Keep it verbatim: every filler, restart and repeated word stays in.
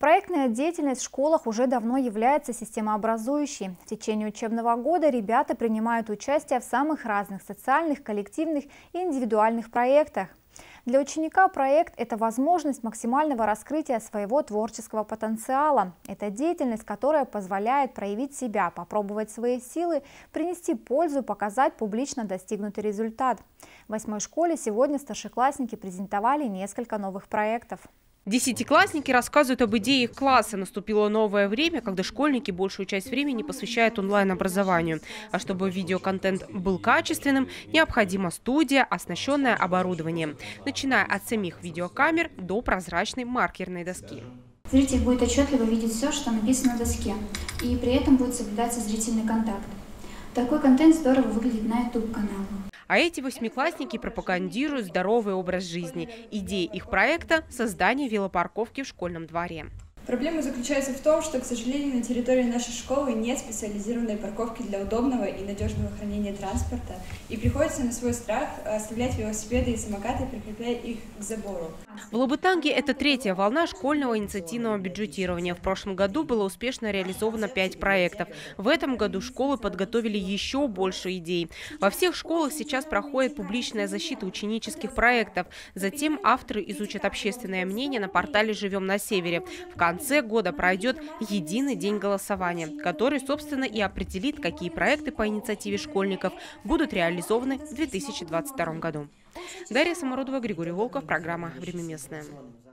Проектная деятельность в школах уже давно является системообразующей. В течение учебного года ребята принимают участие в самых разных социальных, коллективных и индивидуальных проектах. Для ученика проект – это возможность максимального раскрытия своего творческого потенциала. Это деятельность, которая позволяет проявить себя, попробовать свои силы, принести пользу, показать публично достигнутый результат. В восьмой школе сегодня старшеклассники презентовали несколько новых проектов. Десятиклассники рассказывают об идее их класса. Наступило новое время, когда школьники большую часть времени посвящают онлайн-образованию. А чтобы видеоконтент был качественным, необходима студия, оснащенная оборудованием. Начиная от самих видеокамер до прозрачной маркерной доски. Зритель будет отчетливо видеть все, что написано на доске, и при этом будет соблюдаться зрительный контакт. Такой контент здорово выглядит на ютуб-канале. А эти восьмиклассники пропагандируют здоровый образ жизни. Идея их проекта – создание велопарковки в школьном дворе. Проблема заключается в том, что, к сожалению, на территории нашей школы нет специализированной парковки для удобного и надежного хранения транспорта, и приходится на свой страх оставлять велосипеды и самокаты, прикрепляя их к забору. В Лабытанге это третья волна школьного инициативного бюджетирования. В прошлом году было успешно реализовано пять проектов. В этом году школы подготовили еще больше идей. Во всех школах сейчас проходит публичная защита ученических проектов. Затем авторы изучат общественное мнение на портале «Живем на севере». В В конце года пройдет единый день голосования, который, собственно, и определит, какие проекты по инициативе школьников будут реализованы в две тысячи двадцать втором году. Дарья Самородова, Григорий Волков, программа «Время местное».